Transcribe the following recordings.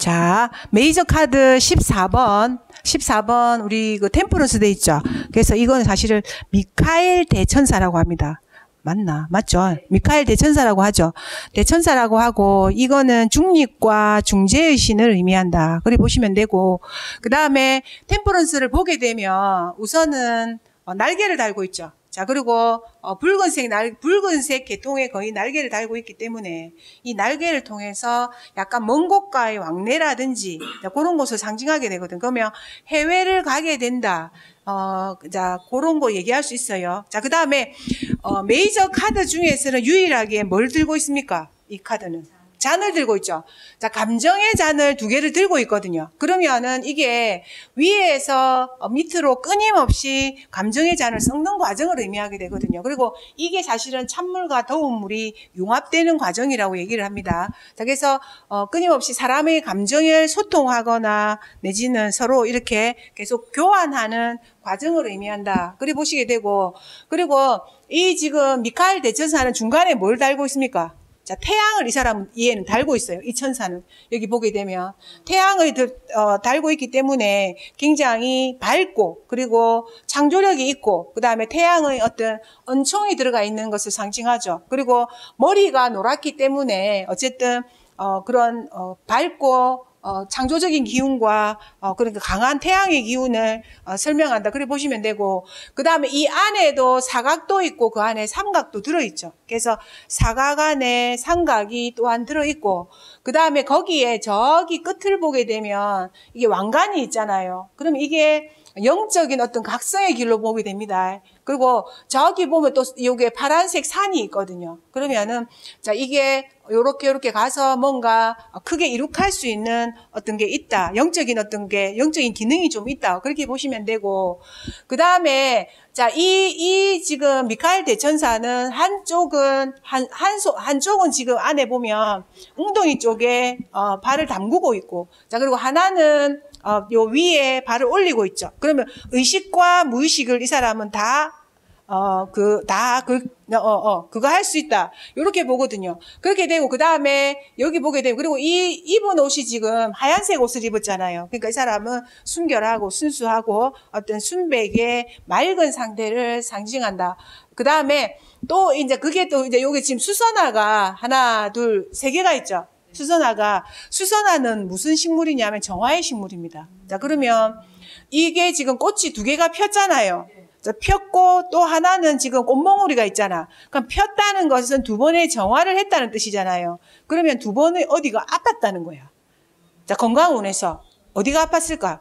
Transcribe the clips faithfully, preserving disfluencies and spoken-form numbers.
자, 메이저 카드 십사 번, 십사 번 우리 그 템퍼런스 돼 있죠. 그래서 이건 사실은 미카엘 대천사라고 합니다. 맞나? 맞죠? 미카엘 대천사라고 하죠. 대천사라고 하고 이거는 중립과 중재의 신을 의미한다. 그래 보시면 되고, 그 다음에 템퍼런스를 보게 되면 우선은 어, 날개를 달고 있죠. 자, 그리고 어, 붉은색 날 붉은색 계통에 거의 날개를 달고 있기 때문에 이 날개를 통해서 약간 먼 곳과의 왕래라든지 자, 그런 것을 상징하게 되거든. 그러면 해외를 가게 된다. 어, 자, 그런 거 얘기할 수 있어요. 자, 그 다음에 어, 메이저 카드 중에서는 유일하게 뭘 들고 있습니까? 이 카드는 잔을 들고 있죠. 자, 감정의 잔을 두 개를 들고 있거든요. 그러면은 이게 위에서 밑으로 끊임없이 감정의 잔을 섞는 과정을 의미하게 되거든요. 그리고 이게 사실은 찬물과 더운 물이 융합되는 과정이라고 얘기를 합니다. 자, 그래서 어, 끊임없이 사람의 감정을 소통하거나 내지는 서로 이렇게 계속 교환하는 과정을 의미한다. 그리 보시게 되고, 그리고 이 지금 미카엘 대천사는 중간에 뭘 달고 있습니까? 자, 태양을 이 사람 얘는 달고 있어요. 이 천사는 여기 보게 되면 태양을 어, 달고 있기 때문에 굉장히 밝고 그리고 창조력이 있고 그 다음에 태양의 어떤 은총이 들어가 있는 것을 상징하죠. 그리고 머리가 노랗기 때문에 어쨌든 어, 그런 어, 밝고 어, 창조적인 기운과 어, 그러니까 강한 태양의 기운을 어, 설명한다. 그래 보시면 되고, 그 다음에 이 안에도 사각도 있고 그 안에 삼각도 들어있죠. 그래서 사각 안에 삼각이 또한 들어있고, 그 다음에 거기에 저기 끝을 보게 되면 이게 왕관이 있잖아요. 그럼 이게 영적인 어떤 각성의 길로 보게 됩니다. 그리고 저기 보면 또 여기에 파란색 산이 있거든요. 그러면은 자 이게 요렇게 요렇게 가서 뭔가 크게 이룩할 수 있는 어떤 게 있다. 영적인 어떤 게 영적인 기능이 좀 있다. 그렇게 보시면 되고, 그 다음에 자 이 이 지금 미카엘 대천사는 한쪽은 한 한소 한쪽은 지금 안에 보면 웅덩이 쪽에 어, 발을 담그고 있고, 자 그리고 하나는 어, 요 위에 발을 올리고 있죠. 그러면 의식과 무의식을 이 사람은 다, 어, 그, 다, 그, 어, 어, 그거 할 수 있다. 요렇게 보거든요. 그렇게 되고, 그 다음에 여기 보게 되고, 그리고 이, 입은 옷이 지금 하얀색 옷을 입었잖아요. 그러니까 이 사람은 순결하고 순수하고 어떤 순백의 맑은 상태를 상징한다. 그 다음에 또 이제 그게 또 이제 여기 지금 수선화가 하나, 둘, 세 개가 있죠. 수선화가, 수선화는 무슨 식물이냐면 정화의 식물입니다. 자, 그러면 이게 지금 꽃이 두 개가 폈잖아요. 자, 폈고 또 하나는 지금 꽃몽우리가 있잖아. 그럼 폈다는 것은 두 번의 정화를 했다는 뜻이잖아요. 그러면 두 번의 어디가 아팠다는 거야. 자, 건강운에서 어디가 아팠을까?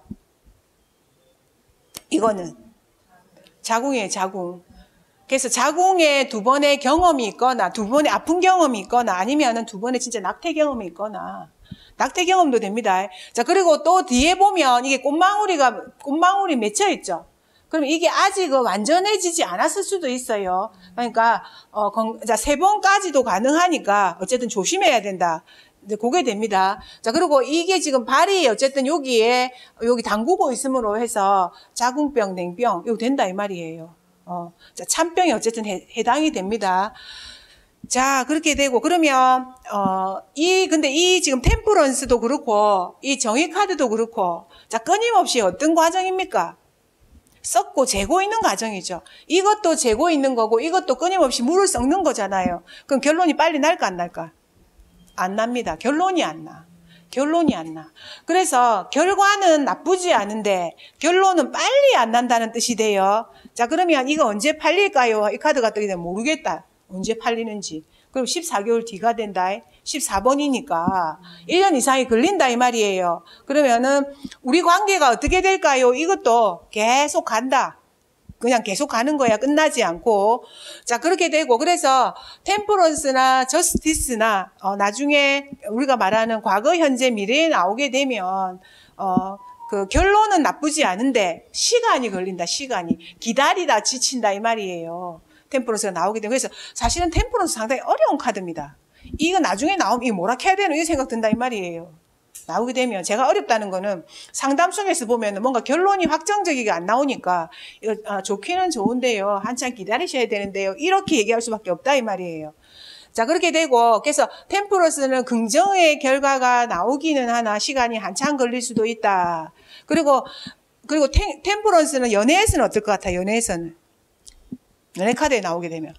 이거는 자궁이에요, 자궁. 그래서 자궁에 두 번의 경험이 있거나 두 번의 아픈 경험이 있거나 아니면은 두 번의 진짜 낙태 경험이 있거나 낙태 경험도 됩니다. 자, 그리고 또 뒤에 보면 이게 꽃망울이가 꽃망울이 맺혀 있죠. 그럼 이게 아직 완전해지지 않았을 수도 있어요. 그러니까 어, 자, 세 번까지도 가능하니까 어쨌든 조심해야 된다. 이제 그게 됩니다. 자, 그리고 이게 지금 발이 어쨌든 여기에 여기 담그고 있음으로 해서 자궁병, 냉병 이거 된다 이 말이에요. 어, 자, 찬병이 어쨌든 해, 해당이 됩니다. 자, 그렇게 되고, 그러면, 어, 이, 근데 이 지금 템퍼런스도 그렇고, 이 정의 카드도 그렇고, 자, 끊임없이 어떤 과정입니까? 썩고 재고 있는 과정이죠. 이것도 재고 있는 거고, 이것도 끊임없이 물을 썩는 거잖아요. 그럼 결론이 빨리 날까, 안 날까? 안 납니다. 결론이 안 나. 결론이 안 나. 그래서 결과는 나쁘지 않은데 결론은 빨리 안 난다는 뜻이 돼요. 자, 그러면 이거 언제 팔릴까요? 이 카드가 뜨게 되면 모르겠다. 언제 팔리는지. 그럼 십사 개월 뒤가 된다. 십사 번이니까 일 년 이상이 걸린다 이 말이에요. 그러면은 우리 관계가 어떻게 될까요? 이것도 계속 간다. 그냥 계속 가는 거야. 끝나지 않고. 자, 그렇게 되고. 그래서 템퍼런스나 저스티스나 어, 나중에 우리가 말하는 과거, 현재, 미래에 나오게 되면 어, 그 결론은 나쁘지 않은데 시간이 걸린다. 시간이. 기다리다 지친다 이 말이에요. 템퍼런스가 나오게 되고. 그래서 사실은 템퍼런스 상당히 어려운 카드입니다. 이거 나중에 나오면 이거 뭐라 해야 되나 이 생각 든다 이 말이에요. 나오게 되면 제가 어렵다는 거는 상담 속에서 보면 뭔가 결론이 확정적이게 안 나오니까 아, 좋기는 좋은데요. 한참 기다리셔야 되는데요. 이렇게 얘기할 수밖에 없다 이 말이에요. 자, 그렇게 되고, 그래서 템퍼런스는 긍정의 결과가 나오기는 하나 시간이 한참 걸릴 수도 있다. 그리고, 그리고 템, 템퍼런스는 연애에서는 어떨 것 같아요? 연애에서는. 연애 카드에 나오게 되면.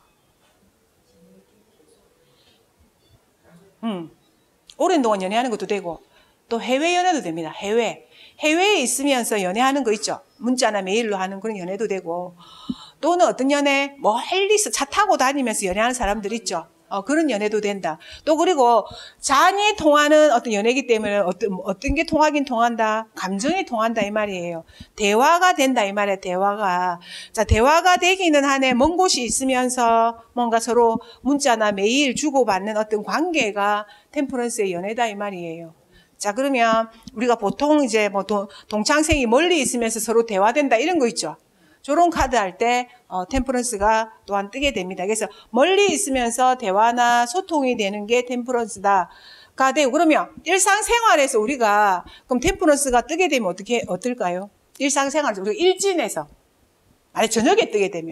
음. 오랜 동안 연애하는 것도 되고, 또 해외 연애도 됩니다. 해외. 해외에 있으면서 연애하는 거 있죠. 문자나 메일로 하는 그런 연애도 되고, 또는 어떤 연애, 멀리서 차 타고 다니면서 연애하는 사람들 있죠. 어, 그런 연애도 된다. 또 그리고 잔이 통하는 어떤 연애이기 때문에 어떤, 어떤 게 통하긴 통한다. 감정이 통한다 이 말이에요. 대화가 된다 이 말이에요. 대화가. 자, 대화가 되기는 하네. 먼 곳이 있으면서 뭔가 서로 문자나 메일 주고받는 어떤 관계가 템퍼런스의 연애다 이 말이에요. 자, 그러면 우리가 보통 이제 뭐 동, 동창생이 멀리 있으면서 서로 대화된다 이런 거 있죠. 저런 카드 할 때 어, 템퍼런스가 또한 뜨게 됩니다. 그래서 멀리 있으면서 대화나 소통이 되는 게 템퍼런스다가 되고, 그러면 일상생활에서 우리가 그럼 템퍼런스가 뜨게 되면 어떻게 어떨까요? 일상생활에서 우리가 일진에서 아니 저녁에 뜨게 되면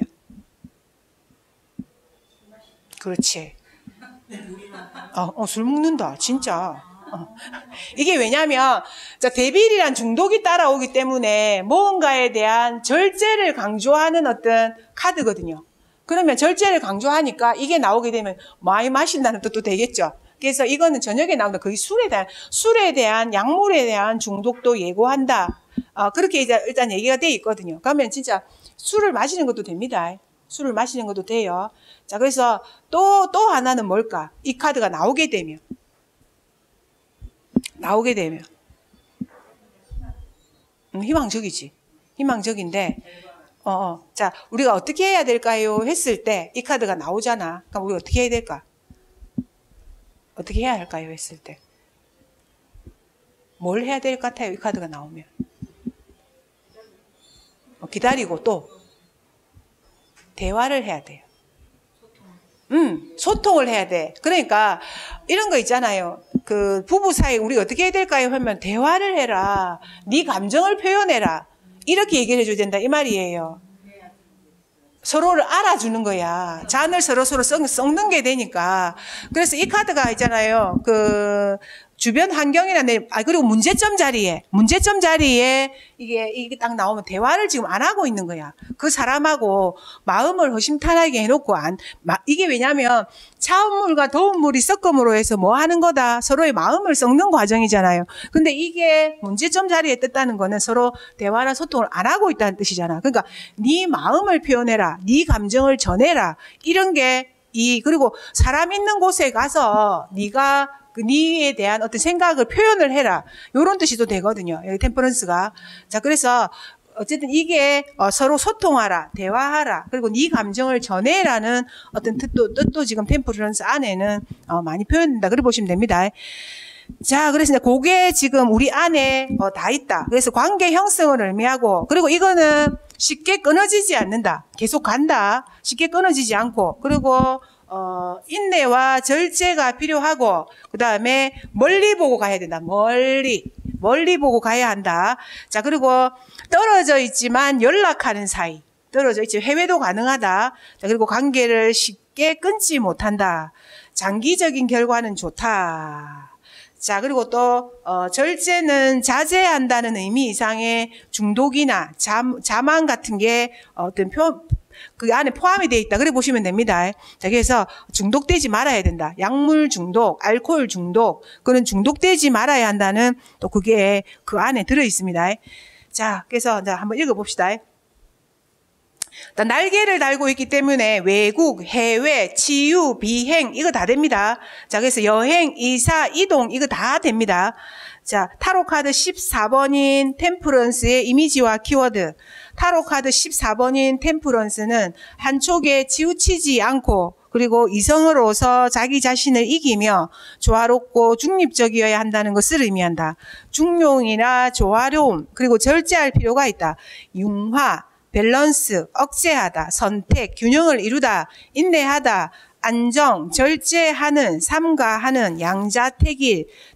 그렇지. 어, 어, 술 먹는다 진짜. 어. 이게 왜냐면 자, 데빌이란 중독이 따라오기 때문에 무언가에 대한 절제를 강조하는 어떤 카드거든요. 그러면 절제를 강조하니까 이게 나오게 되면 많이 마신다는 뜻도 되겠죠. 그래서 이거는 저녁에 나온다. 거의 술에 대한 술에 대한 약물에 대한 중독도 예고한다. 어, 그렇게 이제 일단 얘기가 돼 있거든요. 그러면 진짜 술을 마시는 것도 됩니다. 술을 마시는 것도 돼요. 자, 그래서 또 또 하나는 뭘까? 이 카드가 나오게 되면 나오게 되면 음, 희망적이지. 희망적인데 어, 어. 자, 우리가 어떻게 해야 될까요? 했을 때 이 카드가 나오잖아. 그럼 우리 어떻게 해야 될까? 어떻게 해야 할까요? 했을 때 뭘 해야 될 것 같아요? 이 카드가 나오면 어, 기다리고 또 대화를 해야 돼요. 음, 소통을 해야 돼. 그러니까 이런 거 있잖아요. 그 부부 사이 우리 어떻게 해야 될까요? 하면 대화를 해라. 네 감정을 표현해라. 이렇게 얘기를 해줘야 된다 이 말이에요. 서로를 알아주는 거야. 잔을 서로서로 썩, 썩는 게 되니까. 그래서 이 카드가 있잖아요. 그 주변 환경이나 내, 아, 그리고 문제점 자리에, 문제점 자리에 이게, 이게 딱 나오면 대화를 지금 안 하고 있는 거야. 그 사람하고 마음을 허심탄회하게 해놓고 안, 마, 이게 왜냐면 차운 물과 더운 물이 섞음으로 해서 뭐 하는 거다? 서로의 마음을 섞는 과정이잖아요. 근데 이게 문제점 자리에 떴다는 거는 서로 대화나 소통을 안 하고 있다는 뜻이잖아. 그러니까 네 마음을 표현해라. 네 감정을 전해라. 이런 게 이, 그리고 사람 있는 곳에 가서 네가 그 니에 대한 어떤 생각을 표현을 해라. 요런 뜻이도 되거든요. 여기 템퍼런스가. 자, 그래서 어쨌든 이게 어, 서로 소통하라, 대화하라, 그리고 네 감정을 전해라는 어떤 뜻도, 뜻도 지금 템퍼런스 안에는 어, 많이 표현된다. 그렇게 보시면 됩니다. 자, 그래서 이제 그게 지금 우리 안에 어, 다 있다. 그래서 관계 형성을 의미하고, 그리고 이거는 쉽게 끊어지지 않는다. 계속 간다. 쉽게 끊어지지 않고, 그리고 어, 인내와 절제가 필요하고, 그 다음에 멀리 보고 가야 된다. 멀리. 멀리 보고 가야 한다. 자, 그리고 떨어져 있지만 연락하는 사이. 떨어져 있지. 해외도 가능하다. 자, 그리고 관계를 쉽게 끊지 못한다. 장기적인 결과는 좋다. 자, 그리고 또, 어, 절제는 자제한다는 의미 이상의 중독이나 잠, 자만 같은 게 어떤 표, 그 안에 포함이 되어 있다. 그래 보시면 됩니다. 자, 그래서 중독되지 말아야 된다. 약물 중독, 알코올 중독, 그런 중독되지 말아야 한다는 또 그게 그 안에 들어 있습니다. 자, 그래서 이제 한번 읽어봅시다. 날개를 달고 있기 때문에 외국, 해외, 치유, 비행 이거 다 됩니다. 자, 그래서 여행, 이사, 이동 이거 다 됩니다. 자, 타로 카드 십사 번인 템퍼런스의 이미지와 키워드. 타로 카드 십사 번인 템퍼런스는 한쪽에 치우치지 않고, 그리고 이성으로서 자기 자신을 이기며 조화롭고 중립적이어야 한다는 것을 의미한다. 중용이나 조화로움, 그리고 절제할 필요가 있다. 융화, 밸런스, 억제하다, 선택, 균형을 이루다, 인내하다, 안정, 절제하는, 삼가하는, 양자택일,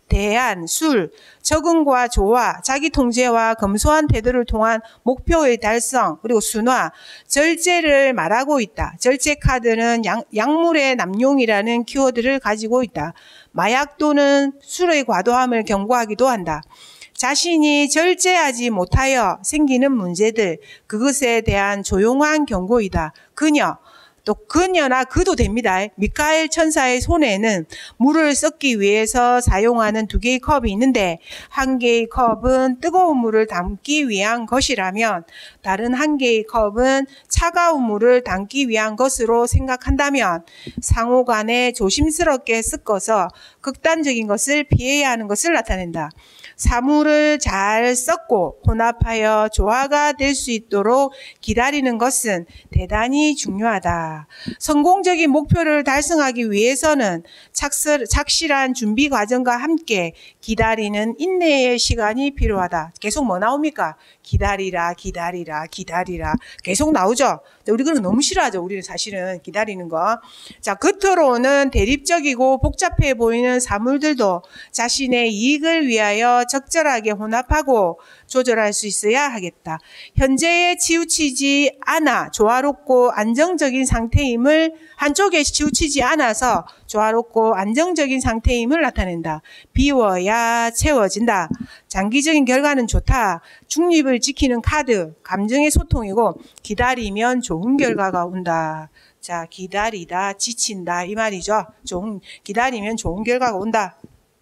대안, 술, 적응과 조화, 자기 통제와 검소한 태도를 통한 목표의 달성, 그리고 순화, 절제를 말하고 있다. 절제 카드는 약, 약물의 남용이라는 키워드를 가지고 있다. 마약 또는 술의 과도함을 경고하기도 한다. 자신이 절제하지 못하여 생기는 문제들, 그것에 대한 조용한 경고이다. 그녀, 또 그녀나 그도 됩니다. 미카엘 천사의 손에는 물을 섞기 위해서 사용하는 두 개의 컵이 있는데 한 개의 컵은 뜨거운 물을 담기 위한 것이라면 다른 한 개의 컵은 차가운 물을 담기 위한 것으로 생각한다면 상호 간에 조심스럽게 섞어서 극단적인 것을 피해야 하는 것을 나타낸다. 사물을 잘 섞고 혼합하여 조화가 될 수 있도록 기다리는 것은 대단히 중요하다. 성공적인 목표를 달성하기 위해서는 착실, 착실한 준비 과정과 함께 기다리는 인내의 시간이 필요하다. 계속 뭐 나옵니까? 기다리라, 기다리라, 기다리라. 계속 나오죠? 우리 그런 거 너무 싫어하죠. 우리는 사실은 기다리는 거. 자, 겉으로는 대립적이고 복잡해 보이는 사물들도 자신의 이익을 위하여 적절하게 혼합하고 조절할 수 있어야 하겠다. 현재에 치우치지 않아 조화롭고 안정적인 상태임을 한쪽에 치우치지 않아서 조화롭고 안정적인 상태임을 나타낸다. 비워야 채워진다. 장기적인 결과는 좋다. 중립을 지키는 카드, 감정의 소통이고 기다리면 좋은 결과가 온다. 자, 기다리다, 지친다 이 말이죠. 좋은, 기다리면 좋은 결과가 온다.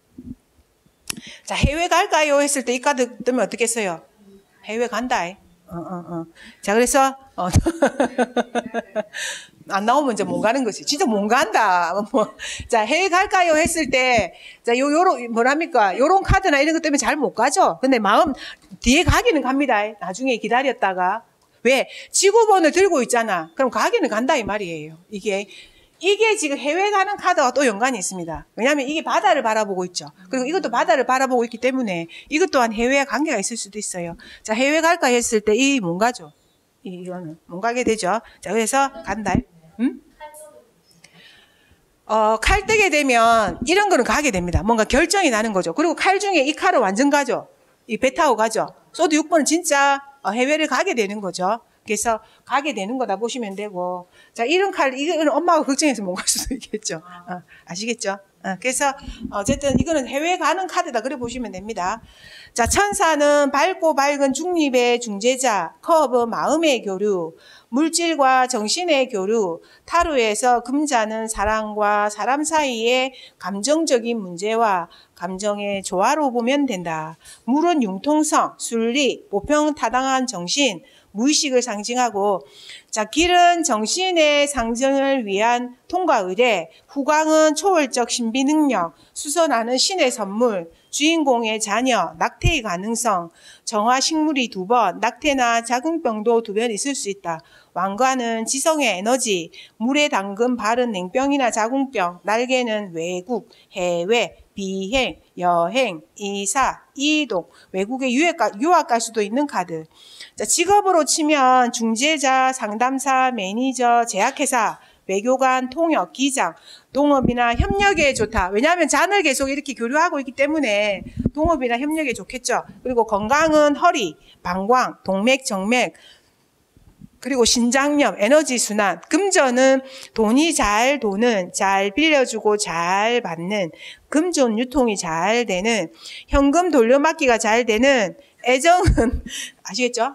자, 해외 갈까요? 했을 때 이 카드 뜨면 어떻겠어요? 해외 간다. 어, 어, 어. 자, 그래서 어. 안 나오면 이제 못 가는 것이. 진짜 못 간다. 뭐. 자, 해외 갈까요? 했을 때, 자, 요, 요런, 뭐랍니까? 요런 카드나 이런 것 때문에 잘 못 가죠? 근데 마음, 뒤에 가기는 갑니다. 나중에 기다렸다가. 왜? 지구본을 들고 있잖아. 그럼 가기는 간다, 이 말이에요. 이게. 이게 지금 해외 가는 카드와 또 연관이 있습니다. 왜냐하면 이게 바다를 바라보고 있죠. 그리고 이것도 바다를 바라보고 있기 때문에 이것 또한 해외와 관계가 있을 수도 있어요. 자, 해외 갈까 했을 때 이 못 가죠. 이거는 못 가게 되죠. 자, 그래서 간다. 음? 어, 칼 뜨게 되면 이런 거는 가게 됩니다. 뭔가 결정이 나는 거죠. 그리고 칼 중에 이 칼은 완전 가죠. 이 배 타고 가죠. 소드 육 번은 진짜 해외를 가게 되는 거죠. 그래서 가게 되는 거다 보시면 되고. 자, 이런 칼, 이거는 엄마가 걱정해서 못 갈 수도 있겠죠. 어, 아시겠죠? 어, 그래서 어쨌든 이거는 해외 가는 카드다. 그래 보시면 됩니다. 자, 천사는 밝고 밝은 중립의 중재자, 컵은 마음의 교류, 물질과 정신의 교류, 타로에서 금자는 사람과 사람 사이의 감정적인 문제와 감정의 조화로 보면 된다. 물은 융통성, 순리, 보편타당한 정신, 무의식을 상징하고, 자, 길은 정신의 상징을 위한 통과 의례, 후광은 초월적 신비 능력, 수선하는 신의 선물, 주인공의 자녀, 낙태의 가능성, 정화 식물이 두 번, 낙태나 자궁병도 두 번 있을 수 있다. 왕관은 지성의 에너지, 물에 담근 발은 냉병이나 자궁병, 날개는 외국, 해외, 비행, 여행, 이사, 이동, 외국에 유학, 유학 갈 수도 있는 카드. 자, 직업으로 치면 중재자, 상담사, 매니저, 제약회사, 외교관, 통역, 기장, 동업이나 협력에 좋다. 왜냐하면 잔을 계속 이렇게 교류하고 있기 때문에 동업이나 협력에 좋겠죠. 그리고 건강은 허리, 방광, 동맥, 정맥, 그리고 신장염, 에너지 순환. 금전은 돈이 잘 도는, 잘 빌려주고 잘 받는, 금전 유통이 잘 되는, 현금 돌려막기가 잘 되는, 애정은 아시겠죠?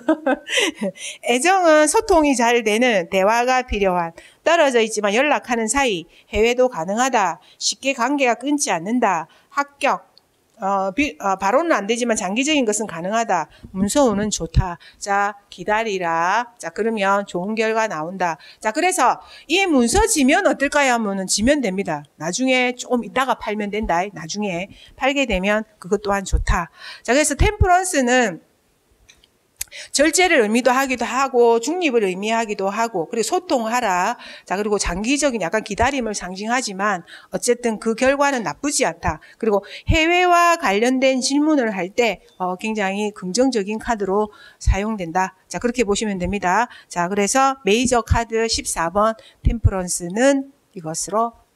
애정은 소통이 잘 되는, 대화가 필요한, 떨어져 있지만 연락하는 사이, 해외도 가능하다, 쉽게 관계가 끊지 않는다, 합격, 어, 비, 어, 바로는 안 되지만 장기적인 것은 가능하다. 문서운은 좋다. 자, 기다리라. 자, 그러면 좋은 결과 나온다. 자, 그래서 이 문서 지면 어떨까요? 하면은 지면 됩니다. 나중에 좀 이따가 팔면 된다. 나중에 팔게 되면 그것 또한 좋다. 자, 그래서 템퍼런스는 절제를 의미도 하기도 하고 중립을 의미하기도 하고 그리고 소통하라. 자, 그리고 장기적인 약간 기다림을 상징하지만 어쨌든 그 결과는 나쁘지 않다. 그리고 해외와 관련된 질문을 할 때 어, 굉장히 긍정적인 카드로 사용된다. 자, 그렇게 보시면 됩니다. 자, 그래서 메이저 카드 십사 번 템퍼런스는 이것으로